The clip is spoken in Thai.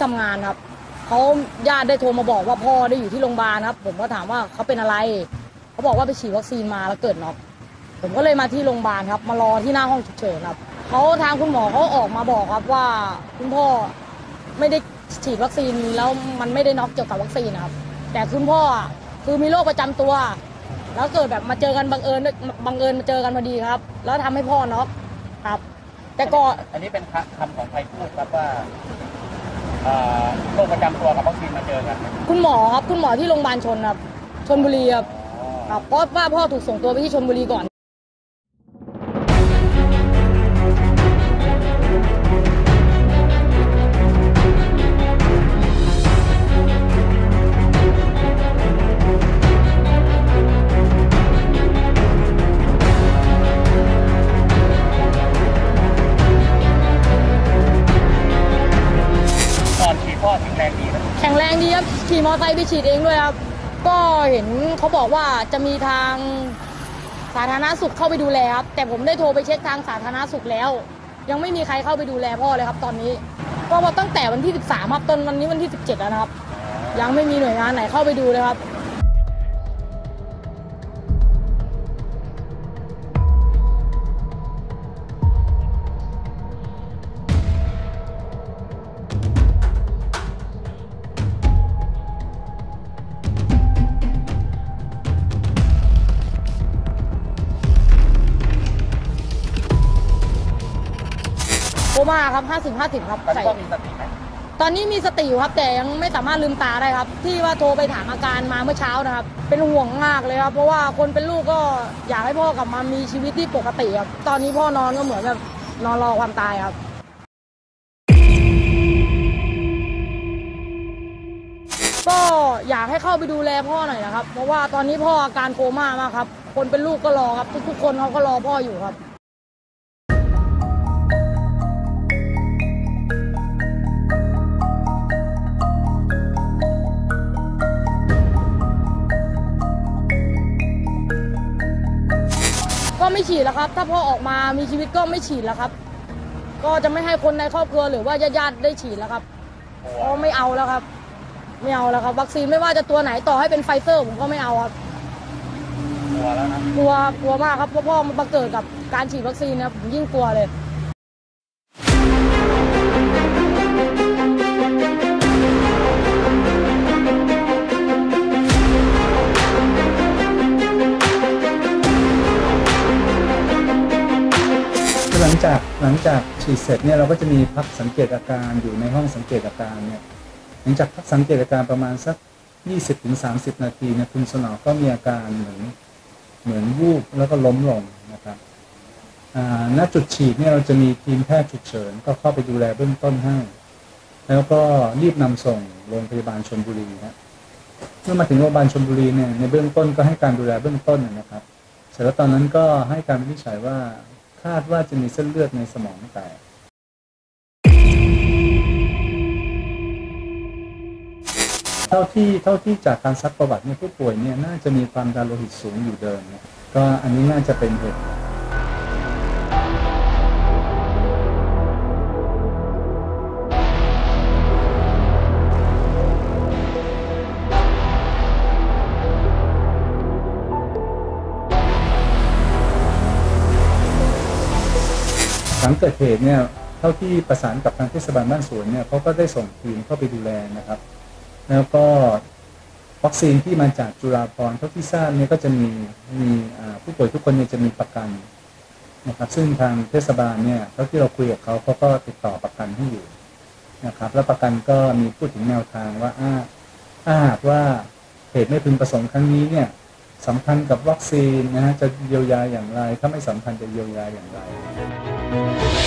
ทำงานครับเขาญาติได้โทรมาบอกว่าพ่อได้อยู่ที่โรงพยาบาลครับผมก็ถามว่าเขาเป็นอะไรเขาบอกว่าไปฉีดวัคซีนมาแล้วเกิดน็อกผมก็เลยมาที่โรงพยาบาลครับมารอที่หน้าห้องฉุกเฉินครับเขาทางคุณหมอเขาออกมาบอกครับว่าคุณพ่อไม่ได้ฉีดวัคซีนแล้วมันไม่ได้น็อกเกี่ยวกับวัคซีนนะครับแต่คุณพ่อคือมีโรคประจำตัวแล้วเกิดแบบมาเจอกันบังเอิญมาเจอกันพอดีครับแล้วทำให้พ่อน็อกครับแต่ก็อันนี้เป็นคำของใครพูดครับว่าโรคประจำตัวกับวัคซีนมาเจอกันคุณหมอครับคุณหมอที่โรงพยาบาลชนครับชลบุรีครับเพราะว่าพ่อถูกส่งตัวไปที่ชลบุรีก่อนพ่อแข็งแรงดีนะแข็งแรงดีครับขี่มอเตอร์ไซค์ไปฉีดเองด้วยครับก็เห็นเขาบอกว่าจะมีทางสาธารณสุขเข้าไปดูแลครับแต่ผมได้โทรไปเช็คทางสาธารณสุขแล้วยังไม่มีใครเข้าไปดูแลพ่อเลยครับตอนนี้ก็ว่าตั้งแต่วันที่13ครับตอนวันนี้วันที่17แล้วนะครับยังไม่มีหน่วยงานไหนเข้าไปดูเลยครับโคม่าครับ50-50ครับตอนนี้มีสติไหมตอนนี้มีสติอยู่ครับแต่ยังไม่สามารถลืมตาได้ครับที่ว่าโทรไปถามอาการมาเมื่อเช้านะครับเป็นห่วงมากเลยครับเพราะว่าคนเป็นลูกก็อยากให้พ่อกลับมามีชีวิตที่ปกติครับตอนนี้พ่อนอนก็เหมือนแบบนอนรอความตายครับก็อยากให้เข้าไปดูแลพ่อหน่อยนะครับเพราะว่าตอนนี้พ่ออาการโคม่ามากครับคนเป็นลูกก็รอครับทุกคนเขาก็รอพ่ออยู่ครับก็ไม่ฉีดแล้วครับถ้าพ่อออกมามีชีวิตก็ไม่ฉีดแล้วครับก็จะไม่ให้คนในครอบครัวหรือว่าญาติได้ฉีดแล้วครับก็ไม่เอาแล้วครับไม่เอาแล้วครับวัคซีนไม่ว่าจะตัวไหนต่อให้เป็นไฟเซอร์ผมก็ไม่เอาครับกลัวแล้วนะกลัวมากครับเพราะพ่อมาเกิดกับการฉีดวัคซีนนะผมยิ่งกลัวเลยหลังจากฉีดเสร็จเนี่ยเราก็จะมีพักสังเกตอาการอยู่ในห้องสังเกตอาการเนี่ยหลังจากพักสังเกตอาการประมาณสัก20-30 นาทีเนี่ยคุณสนอก็มีอาการเหมือนวูบแล้วก็ล้มลงนะครับณจุดฉีดเนี่ยเราจะมีทีมแพทย์ฉุกเฉินก็เข้าไปดูแลเบื้องต้นให้แล้วก็รีบนำส่งโรงพยาบาลชลบุรีนะเมื่อมาถึงโรงพยาบาลชลบุรีเนี่ยในเบื้องต้นก็ให้การดูแลเบื้องต้นนะครับเสร็จแล้วตอนนั้นก็ให้การวินิจฉัยว่าคาดว่าจะมีเส้นเลือดในสมองแตกเท่าที่จากการซักประวัติเนี่ยผู้ป่วยเนี่ยน่าจะมีความดันโลหิตสูงอยู่เดิมเนี่ยก็อันนี้น่าจะเป็นเหตุหลังเกิดเหตุเนี่ยเท่าที่ประสานกับทางเทศบาลบ้านสวนเนี่ยเขาก็ได้ส่งทีมเข้าไปดูแลนะครับแล้วก็วัคซีนที่มาจากจุฬาภรณ์เท่าที่ทราบเนี่ยก็จะมีผู้ป่วยทุกคนเนี่ยจะมีประกันนะครับซึ่งทางเทศบาลเนี่ยเท่าที่เราคุยกับเขาก็ติดต่อประกันให้อยู่นะครับแล้วประกันก็มีพูดถึงแนวทางว่าถ้าหากว่าเหตุไม่พึงประสงค์ครั้งนี้เนี่ยสัมพันธ์กับวัคซีนนะฮะจะเยียวยาอย่างไรถ้าไม่สัมพันธ์จะเยียวยาอย่างไร